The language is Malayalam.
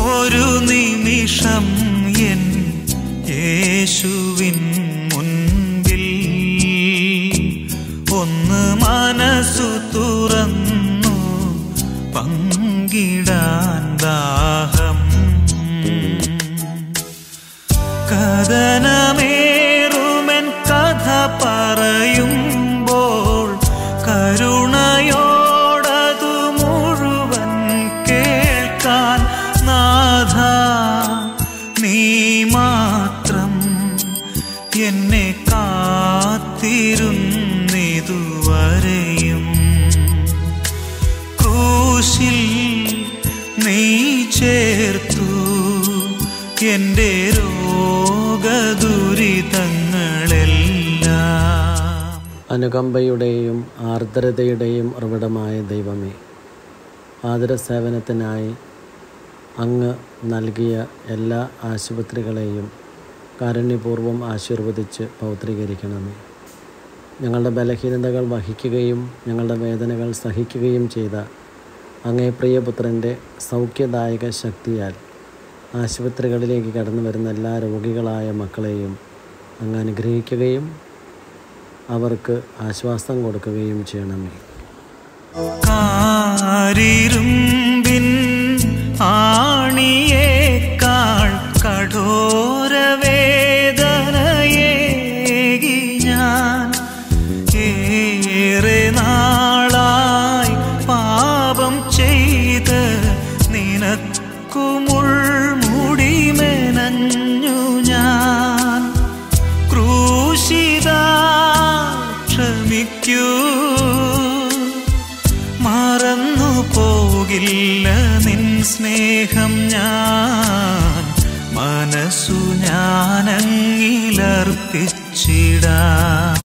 ഒരു നിമിഷം എൻ യേശുവിൻ മുൻപിൽ ഒന്ന് മനസ്സു തുറന്നു പങ്കിടാൻ ദാഹം. കഥനമേറുമെൻ കഥ പറയുമ്പോൾ കരുണയോടതു മുഴുവൻ കേൾക്കാൻ നാഥ നീ മാത്രം എന്നെ കാത്തിരുന്നിതുവരെയും. ക്രൂശിൽ നീ ചേർത്തു എൻ്റെ രോഗദുരിതങ്ങളെല്ലാം. അനുകമ്പയുടെയും ആർദ്രതയുടെയും ഉറവിടമായ ദൈവമേ, ആതുരസേവനത്തിനായി അങ്ങ് നൽകിയ എല്ലാ ആശുപത്രികളെയും കാരുണ്യപൂർവ്വം ആശീർവദിച്ച് പൗത്രീകരിക്കണമേ. ഞങ്ങളുടെ ബലഹീനതകൾ വഹിക്കുകയും ഞങ്ങളുടെ വേദനകൾ സഹിക്കുകയും ചെയ്ത അങ്ങേ പ്രിയപുത്രൻ്റെ സൗഖ്യദായക ശക്തിയാൽ ആശുപത്രികളിലേക്ക് കടന്നു വരുന്ന എല്ലാ രോഗികളായ മക്കളെയും അങ്ങ് അനുഗ്രഹിക്കുകയും അവർക്ക് ആശ്വാസം കൊടുക്കുകയും ചെയ്യണമേ. കാരിരുമ്പിൻ ആണിയേക്കാൾ കഠോരവേദനയേകി ഞാൻ ഏറെ നാളായി പാപം ചെയ്ത് നിനക്കു മുൾമുടി മെനഞ്ഞു ഞാൻ. ക്രൂശിതാ ക്ഷമിക്കൂ, മറന്നു പോകില്ല നിൻ സ്നേഹം ഞാൻ. മനസ്സു ഞാനങ്ങിലർപ്പിച്ചിടാം.